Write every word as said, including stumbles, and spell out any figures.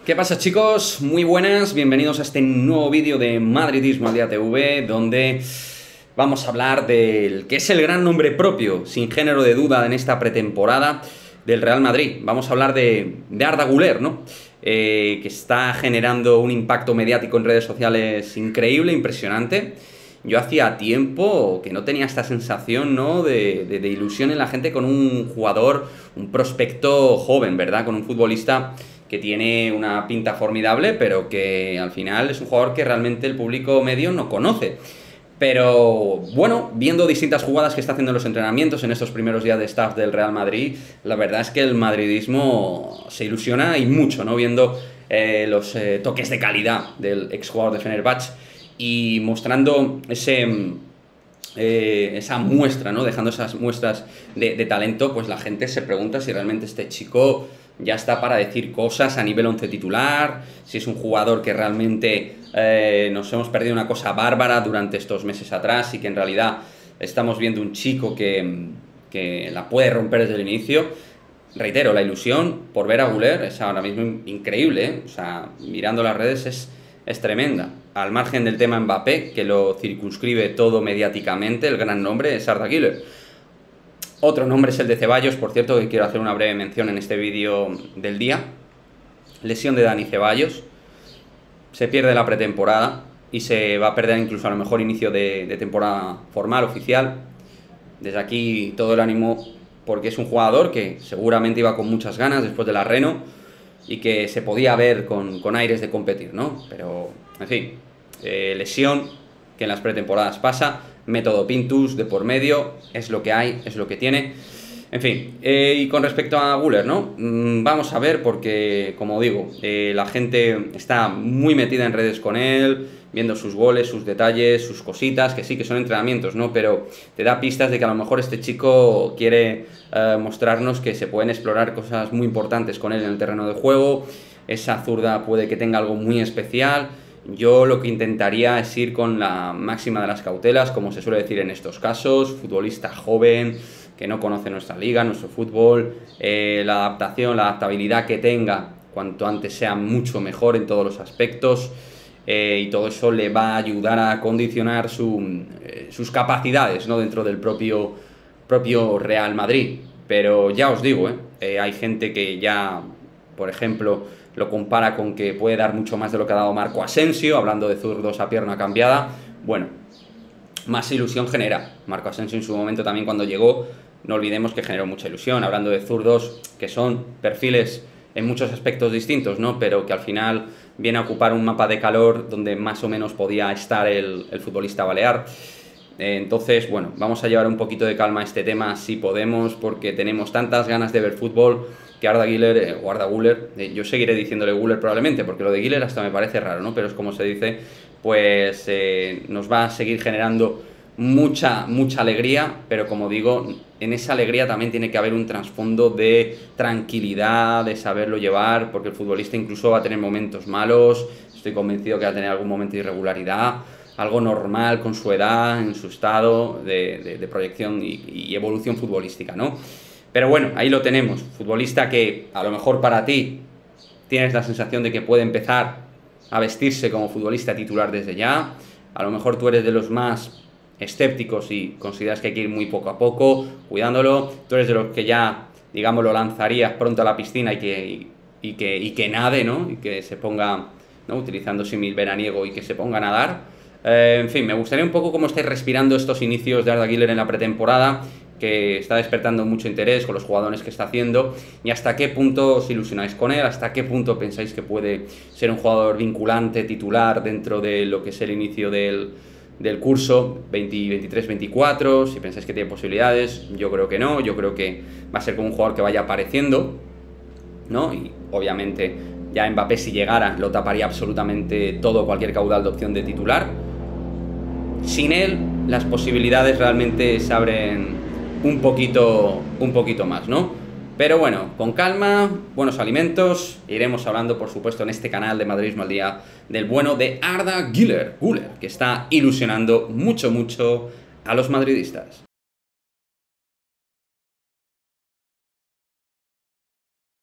¿Qué pasa, chicos? Muy buenas, bienvenidos a este nuevo vídeo de Madridismo al Día T V, donde vamos a hablar del que es el gran nombre propio, sin género de duda, en esta pretemporada del Real Madrid. Vamos a hablar de, de Arda Güler, ¿no? Eh, que está generando un impacto mediático en redes sociales increíble, impresionante. Yo hacía tiempo que no tenía esta sensación, ¿no?, de, de, de ilusión en la gente con un jugador, un prospecto joven, ¿verdad? Con un futbolista que tiene una pinta formidable, pero que al final es un jugador que realmente el público medio no conoce. Pero bueno, viendo distintas jugadas que está haciendo en los entrenamientos en estos primeros días de staff del Real Madrid, la verdad es que el madridismo se ilusiona y mucho, ¿no? Viendo eh, los eh, toques de calidad del exjugador de Fenerbahce y mostrando ese... Eh, esa muestra, ¿no? Dejando esas muestras de, de talento, pues la gente se pregunta si realmente este chico ya está para decir cosas a nivel once titular, si es un jugador que realmente eh, nos hemos perdido una cosa bárbara durante estos meses atrás y que en realidad estamos viendo un chico que, que la puede romper desde el inicio. Reitero, la ilusión por ver a Güler es ahora mismo increíble, ¿eh? O sea, mirando las redes es, es tremenda. Al margen del tema Mbappé, que lo circunscribe todo mediáticamente, el gran nombre es Arda Güler. Otro nombre es el de Ceballos, por cierto, que quiero hacer una breve mención en este vídeo del día. Lesión de Dani Ceballos. Se pierde la pretemporada y se va a perder incluso a lo mejor inicio de, de temporada formal, oficial. Desde aquí todo el ánimo, porque es un jugador que seguramente iba con muchas ganas después de la Reno y que se podía ver con, con aires de competir, ¿no? Pero, en fin, eh, lesión que en las pretemporadas pasa, método Pintus de por medio, es lo que hay, es lo que tiene. En fin, eh, y con respecto a Güler, ¿no? Mm, vamos a ver, porque, como digo, eh, la gente está muy metida en redes con él, viendo sus goles, sus detalles, sus cositas, que sí que son entrenamientos, ¿no? Pero te da pistas de que a lo mejor este chico quiere eh, mostrarnos que se pueden explorar cosas muy importantes con él en el terreno de juego. Esa zurda puede que tenga algo muy especial. Yo lo que intentaría es ir con la máxima de las cautelas, como se suele decir en estos casos, futbolista joven, que no conoce nuestra liga, nuestro fútbol, eh, la adaptación, la adaptabilidad que tenga, cuanto antes sea mucho mejor en todos los aspectos, eh, y todo eso le va a ayudar a condicionar su, eh, sus capacidades, ¿no?, dentro del propio, propio Real Madrid. Pero ya os digo, ¿eh? Eh, hay gente que ya, por ejemplo, lo compara con que puede dar mucho más de lo que ha dado Marco Asensio, hablando de zurdos a pierna cambiada. Bueno, más ilusión genera. Marco Asensio en su momento también cuando llegó, no olvidemos que generó mucha ilusión, hablando de zurdos que son perfiles en muchos aspectos distintos, ¿no? Pero que al final viene a ocupar un mapa de calor donde más o menos podía estar el, el futbolista balear. Entonces, bueno, vamos a llevar un poquito de calma a este tema si podemos, porque tenemos tantas ganas de ver fútbol que Arda Güler, eh, o Arda Güler, eh, yo seguiré diciéndole Güler probablemente, porque lo de Güler hasta me parece raro, ¿no? Pero es como se dice, pues eh, nos va a seguir generando mucha, mucha alegría, pero como digo, en esa alegría también tiene que haber un trasfondo de tranquilidad, de saberlo llevar, porque el futbolista incluso va a tener momentos malos, estoy convencido que va a tener algún momento de irregularidad, algo normal con su edad, en su estado de, de, de proyección y, y evolución futbolística, ¿no? Pero bueno, ahí lo tenemos, futbolista que a lo mejor para ti tienes la sensación de que puede empezar a vestirse como futbolista titular desde ya, a lo mejor tú eres de los más escépticos y consideras que hay que ir muy poco a poco, cuidándolo, tú eres de los que ya, digamos, lo lanzarías pronto a la piscina y que, y, y que, y que nade, ¿no? Y que se ponga, ¿no?, utilizando símil veraniego y que se ponga a nadar. Eh, en fin, me gustaría un poco cómo estáis respirando estos inicios de Arda Güler en la pretemporada, que está despertando mucho interés con los jugadores que está haciendo, y hasta qué punto os ilusionáis con él, hasta qué punto pensáis que puede ser un jugador vinculante, titular, dentro de lo que es el inicio del, del curso veinte, veintitrés veinticuatro, si pensáis que tiene posibilidades. Yo creo que no, yo creo que va a ser como un jugador que vaya apareciendo, ¿no? Y obviamente ya Mbappé, si llegara, lo taparía absolutamente todo, cualquier caudal de opción de titular. Sin él, las posibilidades realmente se abren un poquito, un poquito más, ¿no? Pero bueno, con calma, buenos alimentos, iremos hablando, por supuesto, en este canal de Madridismo al Día del bueno de Arda Güler, Güler, que está ilusionando mucho, mucho a los madridistas.